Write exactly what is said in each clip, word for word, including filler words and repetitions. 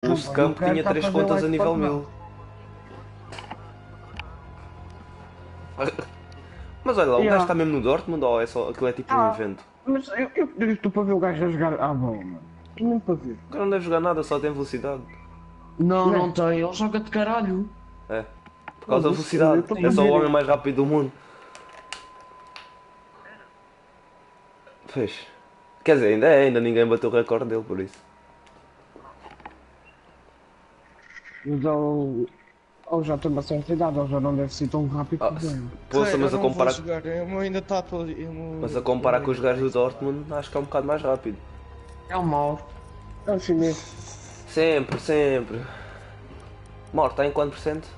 boost de campo tinha três contas a nível mil. Mas olha lá, o Yeah. gajo está mesmo no Dortmund ou é só, aquilo é tipo um Ah. evento? Mas eu, eu estou para ver o gajo a jogar à bola, mano. Estou mesmo para ver. O cara não deve jogar nada, só tem velocidade. Não, Não. não tem, ele joga de caralho. É. Por causa da Não, isso- velocidade. eu tô É para só o ver. homem mais rápido do mundo. Pois. Quer dizer, ainda é, ainda ninguém bateu o recorde dele por isso. Mas ele, ele já tem bastante idade, ele já não deve ser tão rápido Ah, como ele. poxa, mas a eu não comparar, vou jogar, eu ainda está atual. mas a comparar com os gajos do Dortmund, acho que é um bocado mais rápido. É o Mauro. É o chinês. Sempre, sempre. Mauro, está em quanto por cento?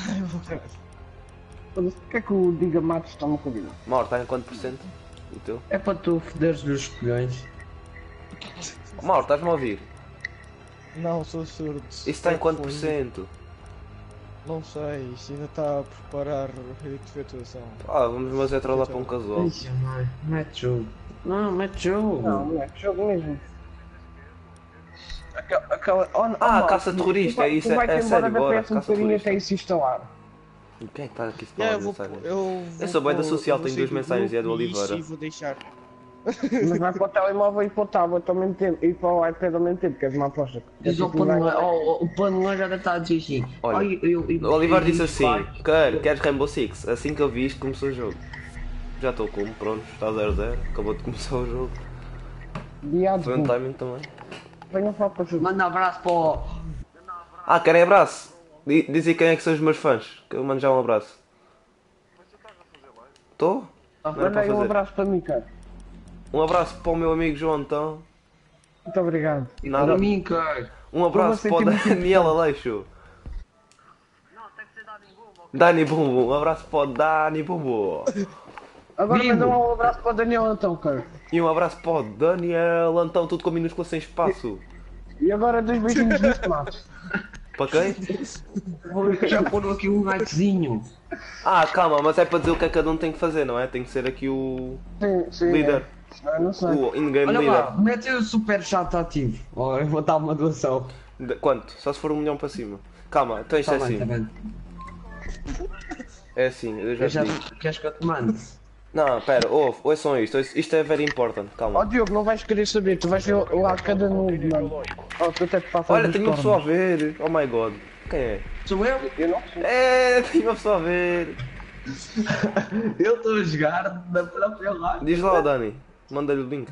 O que é que o Diga Matos está-me a convidar? Mauro, está em quanto por cento? O teu? É para tu foderes-lhe os colhões. Mauro, estás-me a ouvir? Não, sou surdo. Isso está em quanto por cento? Não sei, isso ainda está a preparar a efetuação. Ah, vamos mas é trollar para um casual. Ixi, mãe, mete jogo. Não, mete jogo. Não, não é jogo mesmo. Aquela, aquela, oh, Ah, oh, caça tu- terrorista, tu vai- é isso, tu é- vai-te é embora sério, da bora, P S um caça bocadinho terrorista. até isso instalar. E quem é que está aqui a Yeah, falar eu vou, mensagens? eu vou Eu sou bué da pôr- social, eu vou tenho sair duas do mensagens e é do grupo Oliveira. E vou deixar. Mas vai para o telemóvel e para o tablet ao mesmo tempo. E para o iPad ao mesmo tempo, que és uma aposta. Diz ao paneleiro, oh, o paneleiro já está a dizer assim. Olha, "Ai, eu- eu- O Oliveira eu- disse assim, vai." quer, queres Rainbow Six? Assim que eu vi isto começou o jogo. Já estou como, pronto, está zero zero, acabou de começar o jogo. Diado, Foi um timing também. venham falar para o jogo. Manda abraço para o... Ah, querem abraço? Di- Dizem quem é que são os meus fãs, que eu mando já um abraço. Estou? Não era para Mandei um fazer. abraço para mim, cara. Um abraço para o meu amigo João então. Muito obrigado. Nada. Para mim, cara. Um abraço Como para o assim, Daniel Aleixo. Dani Bumbo, um abraço para o Dani Bumbo. Agora Vivo. manda um abraço para o Daniel então, cara. E um abraço para o Daniel Antão, tudo com minúsculo sem espaço. E agora dois beijinhos nos tomates. Para quem? Vou já pôr aqui um likezinho. Ah, calma, mas é para dizer o que é que cada um tem que fazer, não é? Tem que ser aqui o Sim, sim. líder, É. Não sei. o in-game Olha lá, líder. mete o super chat ativo. Olha, eu vou dar uma doação. De- Quanto? Só se for um milhão para cima. Calma, então isto Tá é bem, assim. tá bem. É assim, eu já Eu te já digo. queres que eu te mande? Não, pera, ouve, ouçam isto, isto é very important, Ó calma. Diogo, não vais querer saber, tu vais ver lá cada noob, mano. Ó, tu até te passas Olha, dos tenho uma cornos. pessoa a ver, oh my god. Quem é? Sou eu? Eu não sei. É, tenho uma pessoa a ver. Eu estou a jogar na própria live. Diz lá, Dani, manda-lhe o link.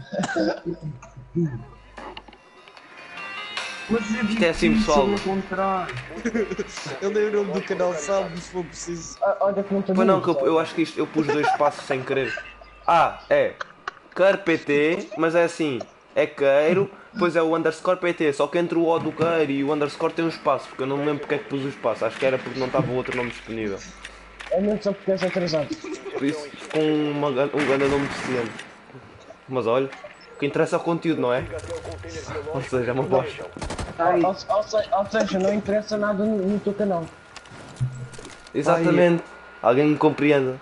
Mas é Isto é assim, difícil pessoal. encontrar. Eu dei o nome do canal, sabe, se for preciso. Ah, olha que não te Pois não, digo, que eu, eu acho que isto, eu pus dois espaços sem querer. Ah, é Queiro P T, mas é assim, é queiro, depois é o underscore P T, só que entre o O do queiro e o underscore tem um espaço, porque eu não me lembro porque é que pus o espaço, acho que era porque não estava o outro nome disponível. É mesmo só porque és atrasado. Por isso ficou uma, gan- um grande nome deficiente. Mas olha, o que interessa é o conteúdo, não é? Ou seja, é uma bosta. Ai, Ou, ou se- ou seja, não interessa nada no, no teu canal. Exatamente, alguém me compreenda.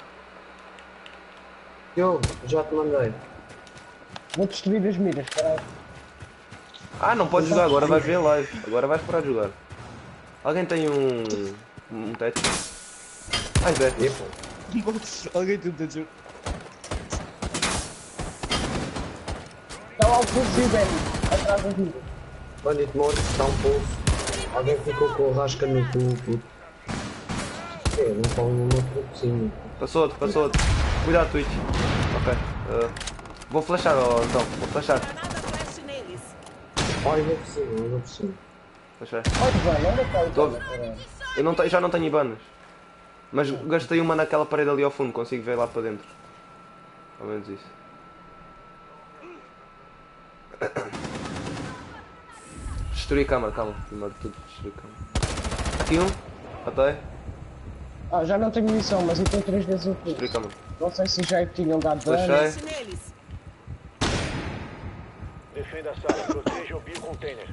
eu já te mandei. Vou destruir as miras, caralho. Ah, não podes jogar, agora vais ver a live, agora vais parar de jogar. Alguém tem um. um teto? Ai, Zé. Alguém tenta dizer. Está lá o curso e bem, atrás da vida. Bandito morto, está um pouco. Alguém ficou com o rasca no cu, puto. É, não falo no outro pouquinho. Passou outro, passou outro. Cuidado, Twitch. Ok. uh, vou flashar, ó, então, vou flashar. Ai, não preciso, não preciso. Flashar. Olha, velho, onde é que está o Tô. Zé, caralho? Eu não te- já não tenho ibanas. Mas gastei uma naquela parede ali ao fundo, consigo ver lá para dentro. Ao menos isso. Destruir a câmara, calma. Primeiro de tudo, destruir a câmara. Aqui um. Até. Ah, já não tenho munição, mas eu tenho três vezes o Destruir a curso. câmara. Não sei se já tinham dado dano. Flashei. neles. Defenda a sala, proteja o biocontainer.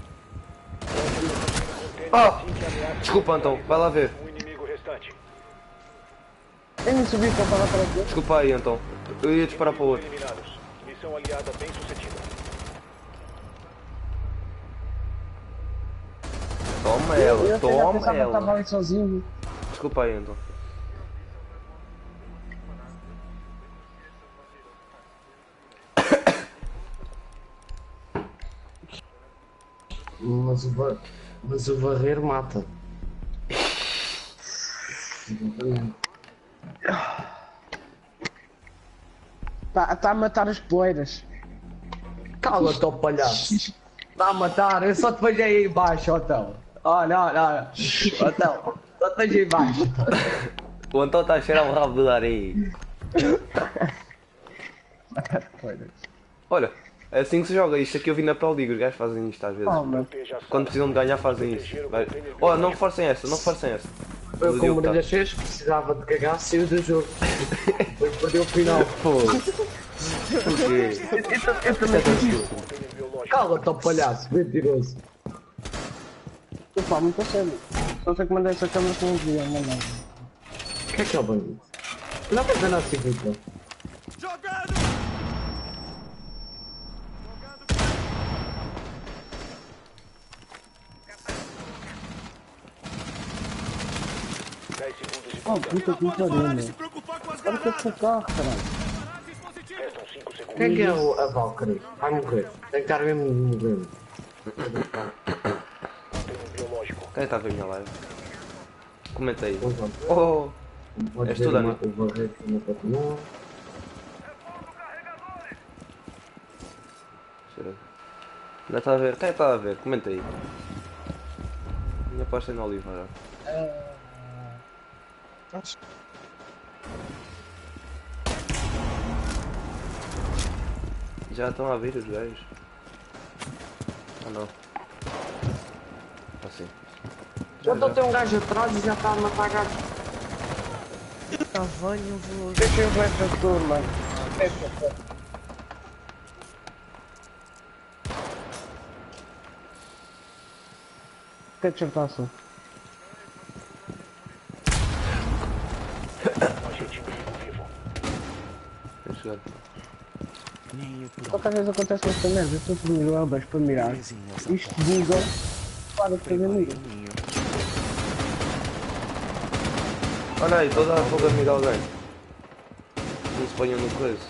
Ah! Desculpa, então, vai lá ver. O inimigo restante. Eu nem sabia que eu estava para aqui. Desculpa aí, então. Eu ia disparar para o outro. Eliminados. Missão aliada bem sucedida. Toma Eu ela, até já toma pensava que estava ela. ali sozinho. Desculpa aí então. Mas o, va- mas o varrer mata. Está tá a matar as poeiras. Cala-te, ó palhaço. Está a matar, eu só te vejo aí embaixo, Otão. Olha, olha, olha. Otão, só te vejo aí embaixo. O Antão está a cheirar um rabo de areia. Olha, é assim que se joga. Isto aqui eu vi na Pro League, os gajos fazem isto às vezes. Oh, mas Proteja a sala. Quando precisam de ganhar fazem isso. Vai. Oh, não forcem essa, não forcem essa. Eu, O como Diogo tá- orelhas fez, precisava de cagar, saiu do jogo. Depois perdeu o final. Porquê? Container biológico. Cala-te, ó palhaço, mentiroso. eu falo muito a sério. Só sei que mandei essa câmera com um dia, não não. O que é que é o bandido? Não vai ver nada assim, então. dez segundos de Oh, puta que pariu, meu. Olha que esse carro, caralho. restam cinco segundos. Quem é que é o, a Valkyrie? Vai morrer. Tem que estar mesmo morrendo. Container biológico. Quem está a ver a minha live? Comenta aí. Vamos lá. Oh, Pode És ver tu, Dani? uma- O varrer que não continua. deixa eu ver. Ainda está a ver? Quem está a ver? Comenta aí. Minha aposta é no Oliveira. Acho Já estão a vir os gajos? Ah não. Ah sim. Já estou a ter um gajo atrás e já está a matar gajo. Tá, venho, vou. Deixa eu ver essa turma. Deixa eu ver. Thatcher está assim. Agente inimigo vivo. Vou chegar. Qualquer vez acontece esta merda, eu estou a pedir o Elbas para mirar. Isto buga. Para de fazer miga. Olha aí, estou a dar fogo a mirar alguém. Não se ponham no coisa.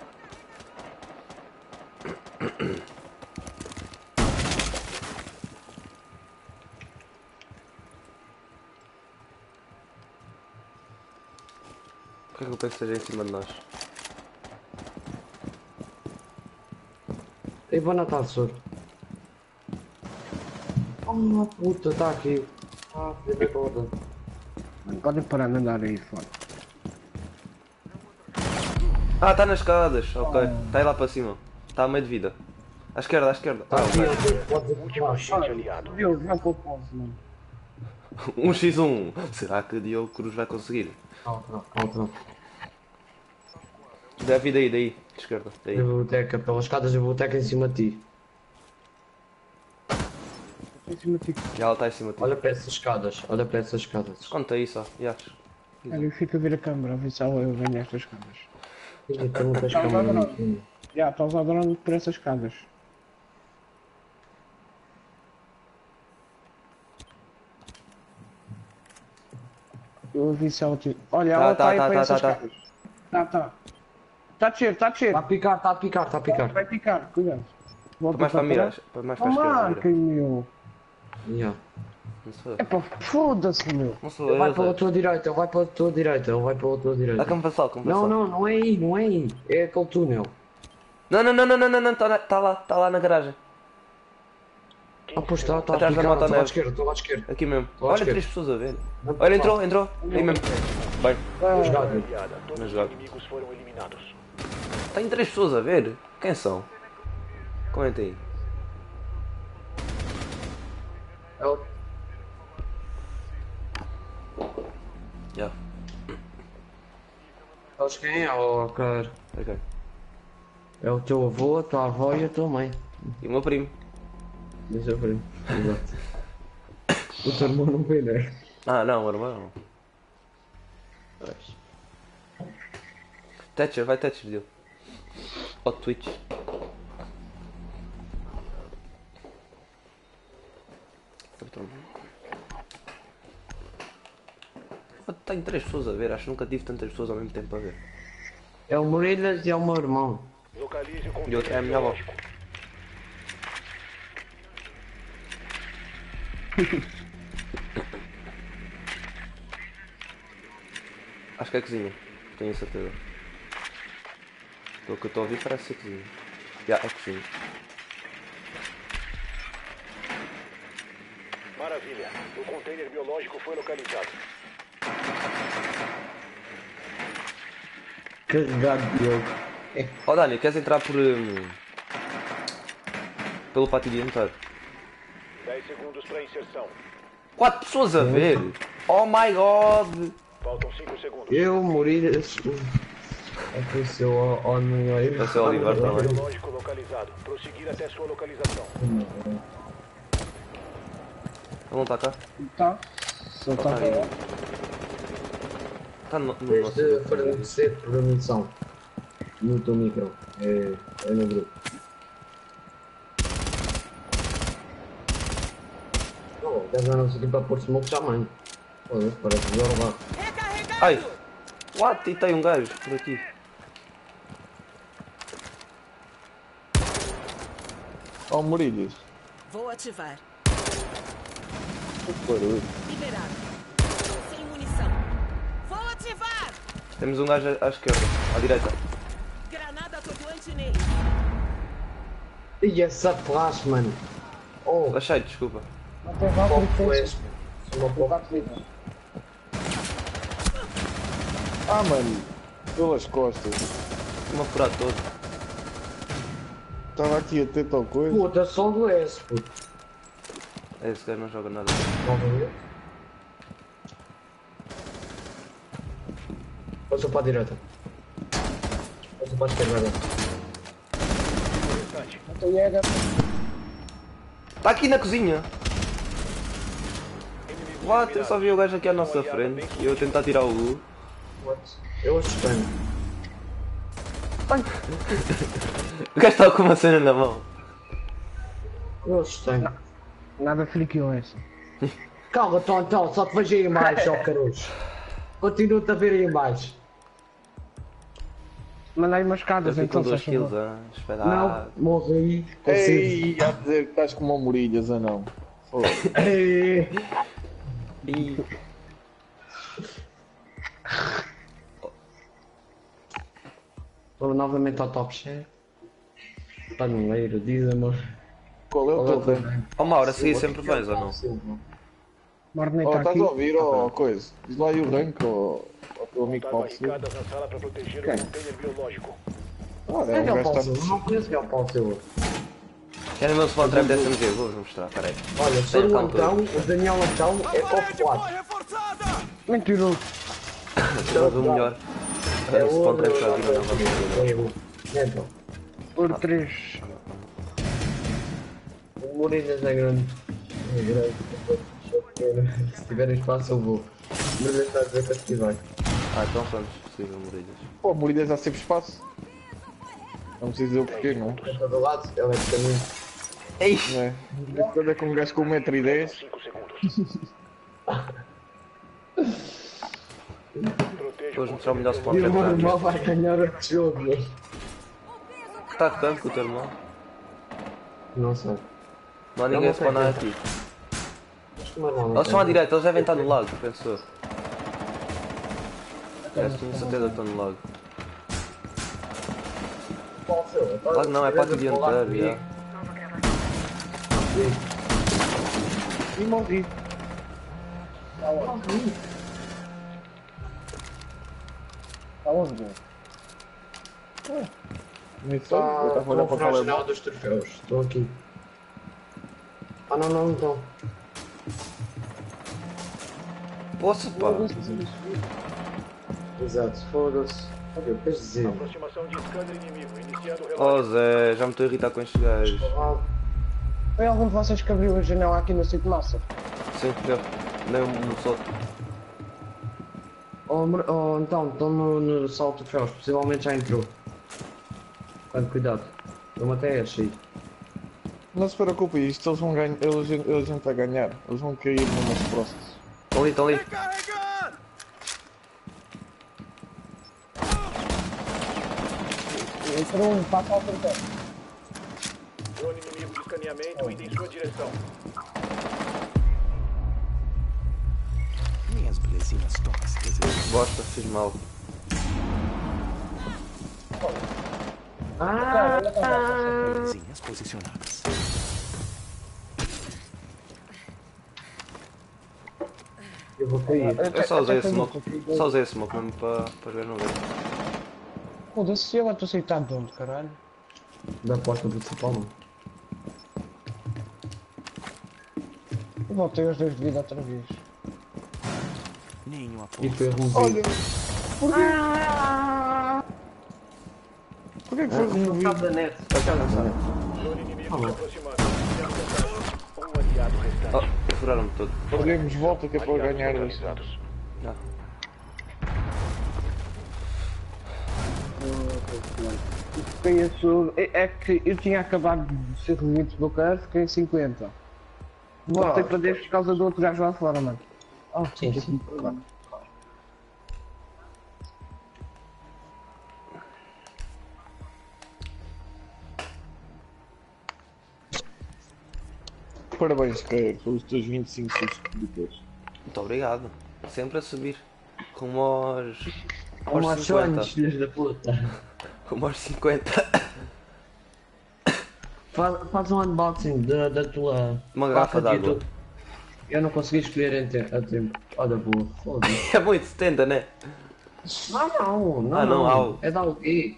Por que é que eu penso que esteja em cima de nós? E vou na taça. Oh puta, está aqui. Ah, filha da puta. Podem parar de andar aí fora. Ah, está nas escadas, ok. Está aí lá para cima. Está a meio de vida. À esquerda, à esquerda. Está Ah, aqui, ok. pode ir por Último baixo. agente aliado. Diogo, vai para o povo, mano. um contra um. Será que o Diogo Cruz vai conseguir? Outra, outra. Dá vida aí, daí. De esquerda, daí. Biblioteca, pelas escadas da biblioteca em cima de ti. Em cima de ti. Já ela está em cima de ti. Olha para essas escadas, olha para essas escadas. Conta isso, ó. Já. Olha, eu fico a ver a câmera, a ver se eu venho estas escadas. Ih, tem muitas câmaras no fundo. Já, está a usar drone por essas escadas. Eu vi se ela tinha. Olha, Tá, ela tá, está aí tá, para tá, essas tá, tá. escadas. Tá, tá. Está a descer, está a descer. Está a picar, está a picar, está a picar. Vai picar, cuidado. Para mais para mirar. Para mais para a Oh, esquerda. marca, Mira. meu. Yeah. Não sou eu. É pá, foda-se, meu. Não sou Ele eu. vai pela Zé. tua direita, ele vai pela tua direita, ele vai pela tua Ah, direita. como passar, como passar. Não, não, não é aí, não é aí. É aquele túnel. Não, não, não, não, não, não, não. Está tá lá, está lá na garagem. Ah, pois está, está a Atrás da picar. moto Estou à neve. esquerda, estou à esquerda. Aqui mesmo. Tô à Olha, esquerda. três pessoas a ver. Olha, entrou, entrou. Aí mesmo. Bem, Boa jogada. Aliada. Todos Mas os joga. inimigos foram eliminados. tem três pessoas a ver. Quem são? Comenta aí. É o- Já. Sabes quem é, ó, cara? Ok. É o teu avô, a tua avó e a tua mãe. E o meu primo. Deixa eu ver. Exato. O teu irmão não vê, né? Ah, não, irmão. Thatcher, vai Thatcher, dele. Ou Twitch. Então, Tenho três pessoas a ver, acho que nunca tive tantas pessoas ao mesmo tempo a ver. É o Morilhas e é o meu irmão. Localize o E outra é a minha avó. biológico. Acho que é a cozinha, tenho certeza. Pelo que eu estou a ouvir parece ser cozinha. Já, é cozinha. Maravilha. O container biológico foi localizado. Carregado Diogo. Oh Dani, queres entrar por... hum, pelo pátio de entrar? dez segundos para inserção. Quatro pessoas a ver? Oh my god! Faltam cinco segundos. Eu, Morilhas. Apareceu ao, ao meio. Vai ser o Oliver também. Biológico localizado. Prosseguir até sua localização. Ele não está cá? Tá. Só tá Tá para aí. lá. Está no, no Tens nosso de grupo. fornecer programação no teu micro. É, é no grupo. Oh, deve dar nossa equipa a pôr smoke já, mano. Foda-se, parece melhor lá. Ai! What? E tem um gajo por aqui. Ó, oh, Murilhas. Vou ativar. Que barulho. Liberado. Sem munição. Vou ativar. Temos um gajo à à esquerda, à direita. Granada flutuante nele. E essa flash, mano. Oh, Achei, desculpa. Não tem qual vácuo foi de esse? defesa. Uma Tem pouco. vácuo de defesa. Ah, mano. Pelas costas. Uma furar todo. Estava aqui a ter tal coisa. Puta, só do S, puto. Esse gajo não joga nada. Novamente. Passa para a direita. Passa para a esquerda. Não tem Jäger. Está aqui na cozinha! What? Eu só vi o gajo aqui à nossa frente e eu a tentar tirar o Lu. What? Eu assustei-me. O gajo estava com uma cena na mão. Eu assustei-me. Nada friqueou essa. Calma, Tontão, só te vejo aí em baixo, ó caroço. Continuo-te a ver aí em baixo. Mandei umas Eu escadas fico com então, dois se faz kills, favor. ah, espera. Não, morre aí. Consigo. Ei, a dizer que estás como uma Murilhas ou não? Foda. Ei. Ih, Vou novamente ao top share. Paneleiro, diz amor. Qual é o teu rank? oh Mauro, a seguir sempre vens ou não? Morney Oh, está estás aqui. a ouvir, ó, coisa? Diz lá aí o rank, ó, ao teu amigo Montar Paulo Silva. barricadas na sala para proteger Quem? o container biológico. Ah, É é, que é um o Paulo gajo Silva, não conheço que é o Paulo Silva. Querem ver o spawn trap dessa M G? Vou-vos mostrar, peraí. Olha, se for o Antão, o Daniel Antão é top quatro. Mentiroso. Mas o melhor. É O o spawn trap já vi na nova aventura. Então, Por três. o Moreiras é grande. É grande. Se tiver espaço eu vou. Mas está a dizer que aqui vai. Ah, então vamos, possível, Moreiras. Pô, Murilhas há sempre espaço. Não preciso dizer o porquê, não É para do lado, ele é de caminho. Ei! é? Quando é com um gajo com um metro e dez. cinco segundos. Proteja Vou-vos mostrar o melhor spawn E o trap meu já. irmão vai ganhar o jogo. Está tanto com o teu irmão. Não sei. Não há ninguém a Não, não spawnar tem. aqui. Acho que o meu irmão não Eles estão à tem. direita, eles devem estar no lago, penso eu. É, tenho certeza que estão no lago. Paulo Silva, tá? Lago não, é Se pátio tiveres a falar dianteiro, já. comigo, E morri. Está onde? Nem sei, eu Tá, estava a olhar no para o final telemóvel. dos troféus. Estou aqui. Ah não, não, então. Poxa, pá. Exato, foda-se. Olha, eu queres dizer. aproximação de scanner inimigo. Iniciando o relógio. Oh Zé, já me estou a irritar com estes gajos. Ah, Foi algum de vocês que abriu a janela aqui no sítio massa? Sim, eu. Nem um só. oh, mer- oh, então, estão no, no salto de troféus. Possivelmente já entrou. Quando cuidado. Eu até achei. Não se preocupe, isto eles vão ganhar, eles, eles vão para ganhar. Eles vão cair numas próximas. Estão ali, estão ali. entrou um, passa ao portão. Drone inimigo de escaneamento indo em sua direção. Minhas belezinhas tóxicas. Bosta, fiz mal. Belezinhas posicionadas. Eu vou cair. Eu só usei esse smoke. Só usei esse smoke mesmo para para ver no ver. Foda-se, eu estou aceitando de onde, caralho? Da porta principal, não. Eu voltei aos dois de vida outra vez. Nenhum E apoio. foi removido. Olha, porquê que foi removido? da net. Drone inimigo se aproximando. Temos vantagem. Um aliado restante. Oh, furaram-me todo. Olhemos volta que é para Aliados ganhar. localizados. Não. Fiquei a sur... é, é que eu tinha acabado de ser removido do carro, fiquei em cinquenta. Voltei para dez por causa do outro gajo lá fora, mano. Oh, Sim, sim. Parabéns, Caio, pelos teus vinte e cinco subscritores. Muito obrigado. Sempre a subir. Como aos. Como aos aos cinquenta. sonhos, filhos da puta. Como aos cinquenta. Faz, faz um unboxing da, da tua. Uma garrafa placa de d'água. YouTube. Eu não consegui escolher em te- a tempo. Olha, boa. Foda-se. É muito setenta, né? Não, não, não. Ah, não, ao. É da U G.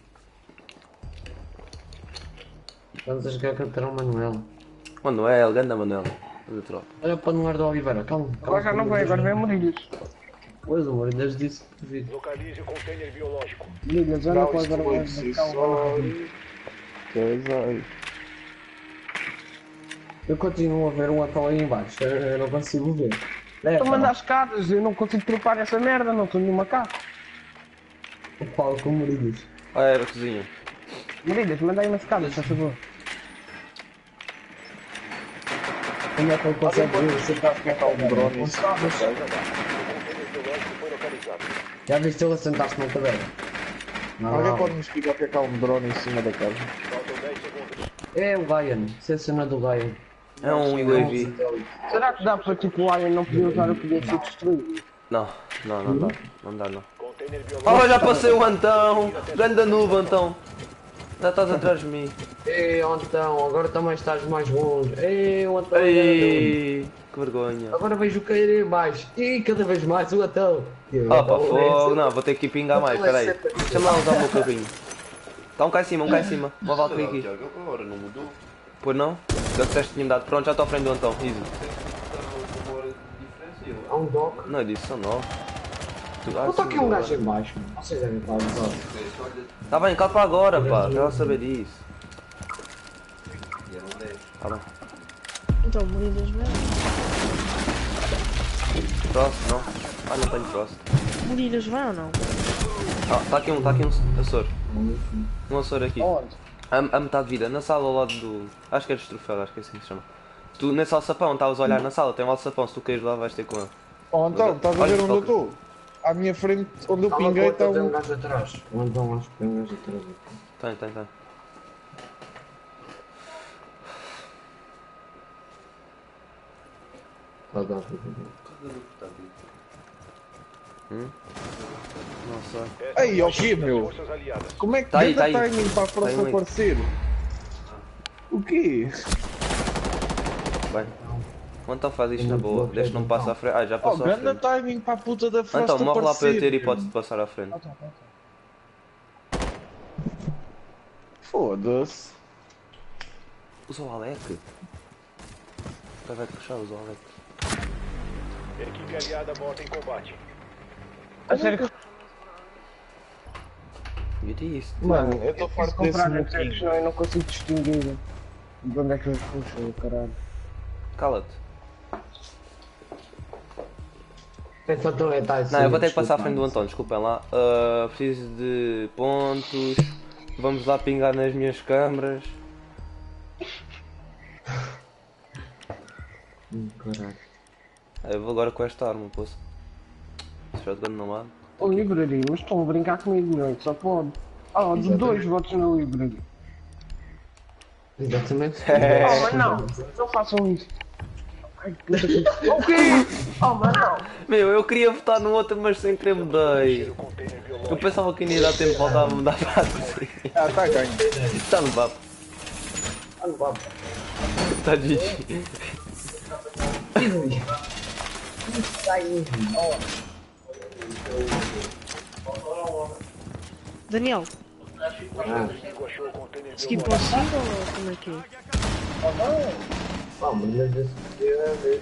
Vamos a jogar contra o Manuel. Manuel, ganda Manuel. Do tropa. Olha para o Manuel da Oliveira, calma. Agora já não vai, agora vem Morilhos. Pois, amor, desde disse que vi. Localize o container biológico. Morilhos, olha para agora vai sorry. Casai. Eu continuo a ver um atol aí embaixo, eu, eu não consigo ver. É, Estou a mandar escadas, eu não consigo trepar essa merda, não estou nenhum macaco. o Paulo com Mourinhos. Ah, era a cozinha. Morilhos, manda aí umas escadas, por favor. Como é que ele consegue ver se está a ficar Um drone em cima da casa. O container biológico foi localizado. Já viste ele a sentar-se numa cadeira? Não, Alguém não. pode me explicar porque é que há um drone em cima da casa? Faltam dez segundos. É o Ryan, se é a cena do Ryan. É um U A V. Será que dá para tipo o Iron não podia usar o poder ser destruído? Não, não, não dá. Não dá, não. Container biológico. Oh, já passei o Antão! Ganda nuvem, Antão! Já estás atrás de mim. Ei, Antão, agora também estás mais longe. Ei, o Antão. Ei, que vergonha. Agora vejo cair em baixo. E cada vez mais o Antão. Opa, fogo, não, vou ter que ir pingar mais, peraí. Deixa-me lá usar o meu carrinho. Está um cá em cima, um cá em cima. Uma Valkyrie aqui. Agora não mudou. Pois não? Já disseste que tinha-me dado. Pronto, já estou à frente do Antão. Easy. Há um doc. Não, eu disse, são nove. Tu- ah, Não está aqui um sim, gajo em baixo. Vocês devem estar a usar. Tá bem, calma agora, pá. Já vou saber disso. Tá bem. Então, Moridas vem. Próximo, não? Ah, não tenho próximo. Moridas vem ou não? Ah, tá aqui um, tá aqui um Açor. Um Açor aqui. Onde? A, a metade de vida, na sala ao lado do. Acho que é de troféu, acho que é assim que se chama. Tu nesse alçapão, estavas a olhar na sala, tem um alçapão, se tu queres lá vais ter com ele. Oh, então, estás a Olha, ver onde eu toca. estou? À minha frente, onde eu Calma, pinguei, tem está um um. gajo atrás. O Antão acho que tem um gajo atrás. Tem, tem, tem. Está a dar. Hum? Não sei. Esta Ei, é ó uma quê, meu? Forças aliadas. Como é que Tá aí, dá tá aí. timing para a Tá próxima aí um aí. aparecer? O quê? Bem. Então faz isto na boa, deixa não me passar à frente. Ah, já Oh, passou à grande frente. timing para a puta da Frost Então, morre lá para eu ter aparecer. hipótese de passar à frente. Foda-se. Usa o Alec. Vai vai puxar, usa o Alec. Equipe aliada morta em combate. A sério que Eu disse. Mano, eu estou eu farto preciso desse comprar Netflix, motivo. senão eu não consigo distinguir de onde é que eu puxo, caralho. Cala-te. Então, então, é, tá, Não, eu vou ter que passar à frente do António, desculpem lá. Ah, preciso de pontos. Vamos lá pingar nas minhas câmaras. Hum, caralho. Ah, eu vou agora com esta arma, posso. Se shotgun não há. Ô livraria, mas estão a brincar comigo, não, só pode. Oh, de dois votos na Libra. Exatamente. É. Oh, mas não, não façam isso. Ai, que... O quê? Oh, mas não. Meu, eu queria votar no outro, mas sem querer mudei. Eu pensava que ainda ia dar tempo de voltar a mudar para a terceira. Ah, tá ganho. Está no papo. Está G G. Daniel, segui consigo ou como é que é? Ah, mas esse dia...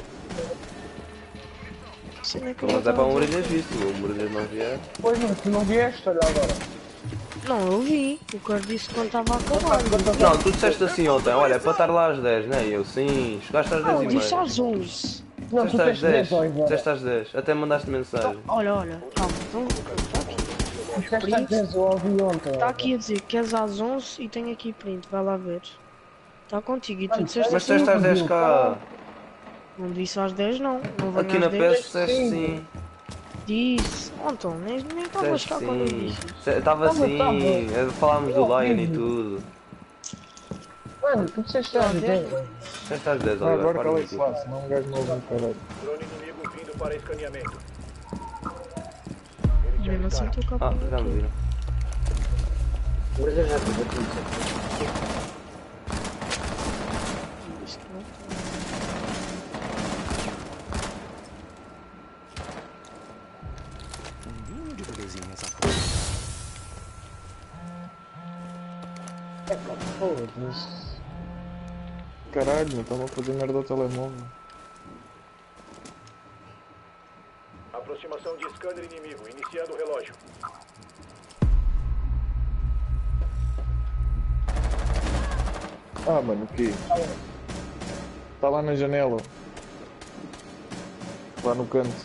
Cena que eu Mas é tava para um a dizer. Mourinho visto. O Mourinho não vier. Pois não, tu não vieste, olha agora. Não, eu vi. O cara disse quando estava a acabar. Não, tu disseste assim ontem, olha, é para estar lá às dez, né? E eu sim, chegaste às dez Não, e disse meia. às onze. Não, tu Disseste às tens dez, dez, Oliver. disseste às dez, até mandaste mensagem. Olha, olha, calma. Então, tá aqui. Disseste às dez, eu ouvi ontem. Está aqui a dizer que és às onze e tenho aqui print, vai lá ver. Está contigo e tu Mano, disseste Mas assim. disseste às dez cá. Não disse às dez não. Não venho Aqui às na dez. peça disseste sim. Disse. Oh, então, nem nem estavas Disseste cá quando eu sim. disse. Estava Tava, sim, tava. é, falámos do Oh, Lion e horrível. tudo. Mano, tu disseste às dez. Disseste às dez, Ah, Oliver, agora para cala de esse mentir. lá, senão um gajo não ouve o caralho. Drone inimigo vindo para escaneamento. Mesmo assim estou cá Ah, por já me aqui. viram. Mas eu já tive aqui. Isto não. Um ninho de belezinhas a cor. Foda-se. Caralho, não estava a fazer merda ao telemóvel. Aproximação de scanner inimigo. Iniciando o relógio. Ah, mano, o quê? Está lá na janela. Lá no canto.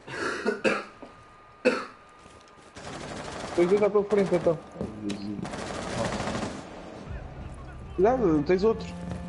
Tens dois à tua frente então. Oh, Jesus. Cuidado, tens outro.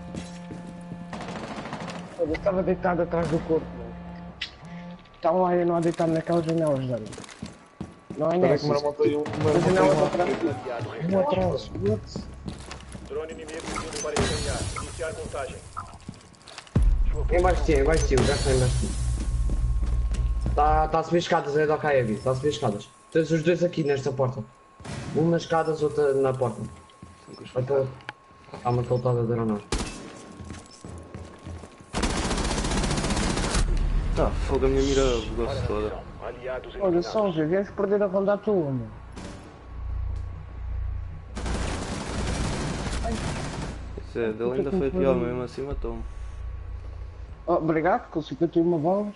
Eu estava deitado atrás do corpo, mano. Estava lá eu não a deitar naquelas janelas, Dani. Não é Espera que nessa. me remontei um. Me A remontei janela um de à- atrás. Um atrás. What? Drone inimigo vindo para escanear. Iniciar contagem. Sua Em baixo de ti, em baixo de ti, o gajo está em baixo de ti. Está tá a subir escadas, é da K E B, está a subir escadas. Tens os dois aqui nesta porta. Um nas escadas, outra na porta. Então, há uma soltada de aeronave. Ah, fogo, a minha mira bugou-se toda. aliados Olha eliminados. só, Zé, viemos perder a ronda à tua, mano. Isso é, dele ainda foi pior, mesmo assim matou-me. Oh, obrigado, com cinquenta e uma bolas.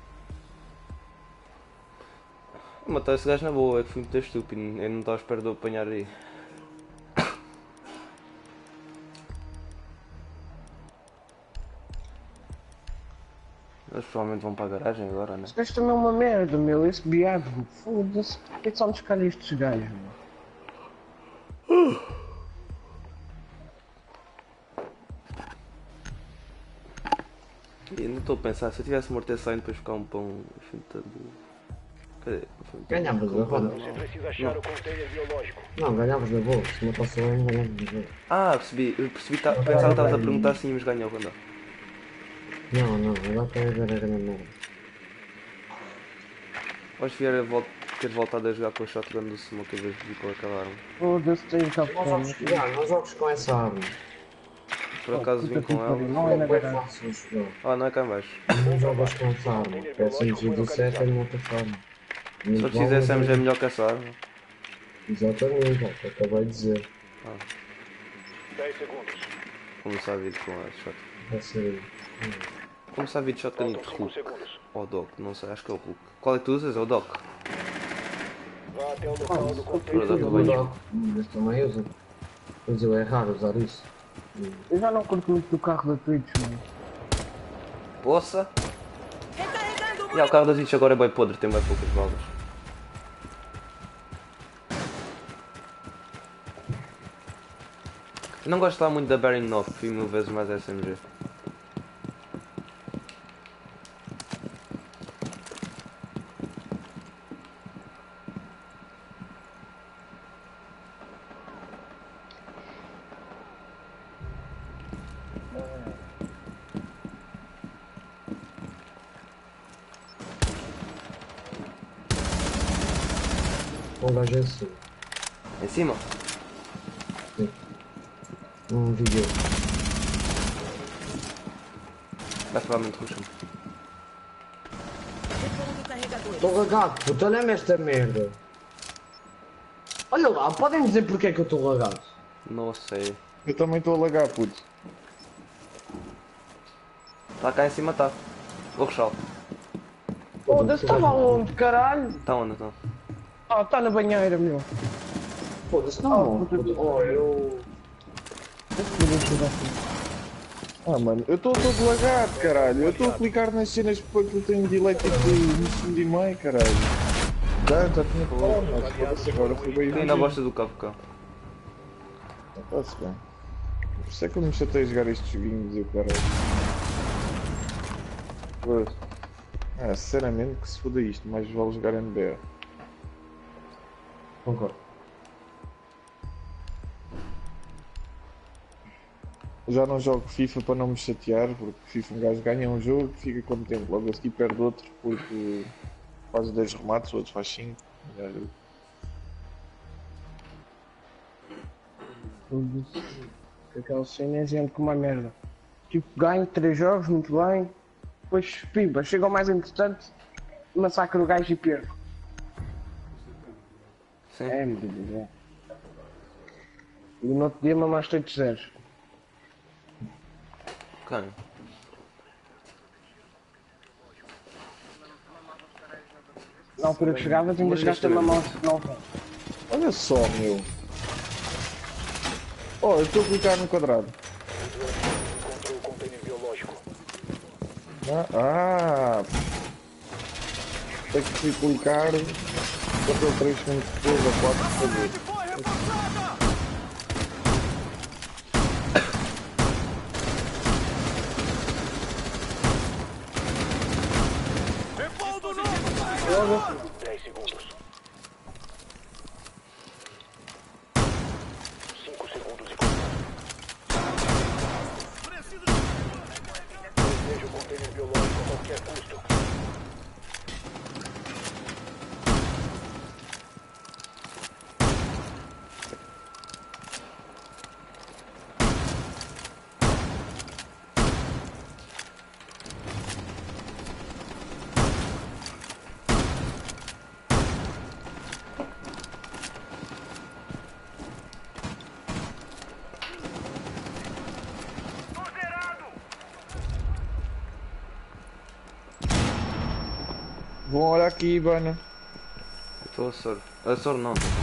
Matar esse gajo na boa, é que fui muito estúpido, eu não estava à espera de eu apanhar aí. Eles provavelmente vão para a garagem agora, né? Esse gajo também é uma merda, meu. Esse biado. Foda-se. Porquê que só me escolhe estes gajos, meu? E ainda estou a pensar, se eu tivesse morto esse aí depois ficar um pão infintado. Cadê? Ganhavas da roda. Você precisa achar o container biológico. Não, ganhavas da boa. Se matasse o Lane, ganhavas da boa. Ah, percebi, eu percebi, tá, pensava que estavas a perguntar se íamos ganhar ou não. Não, não, agora está a ver a grande merda. Hoje vier a vol ter voltado a jogar com o shotgun do Smoke em vez de vir com aquela arma. Foda-se, tem cá Não jogues, já, não jogues com essa arma. Por acaso vim com ela. Não é na É bem garagem. fácil, acho eu. Ah, não é cá em baixo. Não jogas com essa arma. Peço do sete é uma outra forma. Se eu fizéssemos é melhor que essa arma. Exatamente, é o que eu acabei de dizer. dez segundos. Começar a vir com a shotgun. Vai ser. Começar a vir de shotgun e de Faltam cinco Hulk. segundos. Ou Doc, não sei, acho que é o Hulk. Qual é que tu usas? É o Doc. Vá até o local do Para container. dar para Eu banho. mas também uso. Mas eu é raro usar isso. Eu já não curto muito do carro da Twitch, mano. Poça! Recarregando E ah, o carro das Itch agora é bem podre, tem bem poucas balas. Eu não gosto lá muito da Baron nove, prefiro mil vezes mais S M G. Um gajo em cima. Em cima? Um vídeo. Vai provavelmente ruxa-me. Repondo carregadores. Estou lagado, puta, olha-me esta merda. Olha lá, podem dizer porque é que eu estou lagado? Não sei. Eu também estou a lagar, puto. Tá cá em cima, tá. Vou ruxá-lo. Foda-se, estava onde, caralho? Tá onde então? Ah, está na banheira, meu. Foda-se, não. Oh, eu... Ah, mano, eu estou todo lagado, caralho. Eu estou a clicar nas cenas porque eu tenho delay tipo de um segundo e meio, caralho. Já, já tinha falado, mas foda-se agora, foi bem. Tu ainda gosta do cabo cá. Está-se bem. Por isso é que eu me chatei a jogar estes joguinhos e o caralho. Pois. Ah, sinceramente que se foda isto, mais vale jogar N B A. Concordo. Já não jogo FIFA para não me chatear, porque FIFA um gajo ganha um jogo, fica contente, logo a seguir perde outro, porque faz dez remates, o outro faz cinco. Aquela cena é gente com uma merda. Tipo, ganho três jogos, muito bem. Depois, pimba, chega ao mais importante, massacra o gajo e perco. Sim. É, meu Deus, é. E no outro dia mamaste oito zeros. Quem? Na altura que chegavas ainda chegaste a mamar nove. Olha só, meu. Oh, eu estou a clicar no quadrado. Encontrou o container biológico. Ah, ah. Tem que clicar quatro três segundos depois a quatro fazer. dez segundos. cinco segundos e conta. Desejo o container biológico a qualquer custo. Vão olhar aqui, Ivana. Estou a soro. A soro não, estou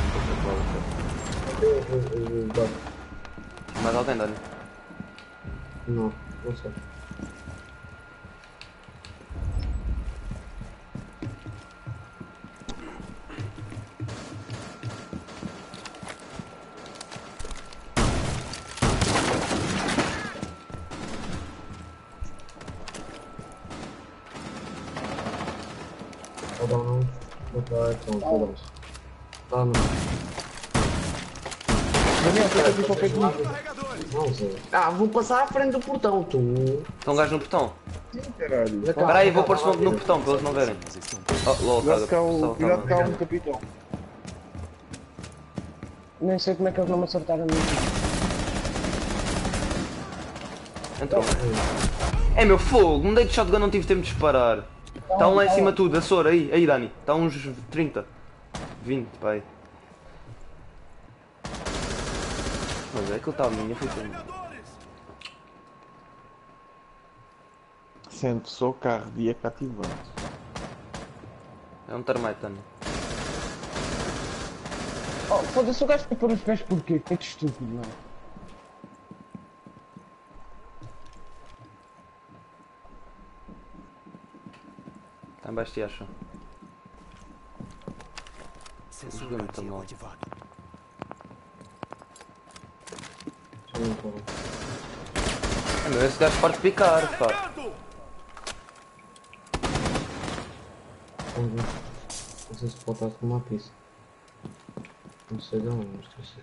a soro. Mais alguém, Dani? Não, não sei. Vou dar um. Vou dar então, vou dar. Tá, não. Daniel, fica aqui para o pé de mim. Não sei. Ah, vou passar à frente do portão, tu. Estão um gajo no portão. Caralho. Espera aí, vou pôr smoke no portão para eles não verem. Oh, logo, Cuidado cá o, cara. cuidado cá o capitão. Nem sei como é que eles não me acertaram nisso. Entrou. É meu fogo, não dei de shotgun, não tive tempo de disparar. Está um lá em cima tudo, a soro, aí, aí Dani. Está uns trinta. vinte, pai. Mas é que ele está a minha, foi tempo. Sente só carro dia cativante. É um termite, Dani. Oh, foda-se, o gajo foi pôr os pés porquê? Que estúpido, não é? Está em baixo de acho. Sensor Joguei muito cardíaco mal. ativado. É meu, esse gajo pode picar, pá. Vamos ver. Não sei se pode estar com uma pista. Não sei de onde, mas esqueci.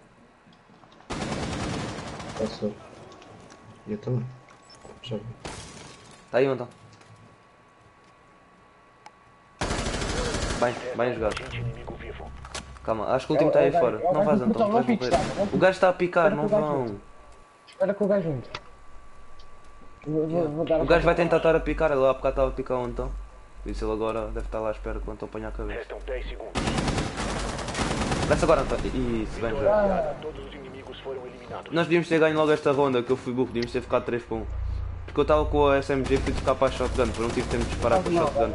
Passou. E eu também. Já vi. Está aí um então. Bem, bem jogado. Agente inimigo vivo. Calma, acho que o último está aí fora. Não vais, Antão, vais morrer. O gajo está a picar, não vão. Espera que o gajo entre. Vou- vou- vou dar a O gajo vai volta. tentar estar a picar, ele lá há bocado estava a picar o Antão. Por isso ele agora deve estar lá à espera que o Antão ponha a cabeça. Restam dez segundos. Desce agora, Antão. Isso, bem Vitória já. aliada. Todos os inimigos foram eliminados. Nós devíamos ter ganho logo esta ronda, que eu fui burro, devíamos ter ficado três para um. Porque eu estava com a S M G e fui tocar para a shotgun, por um tive tempo de disparar para a shotgun.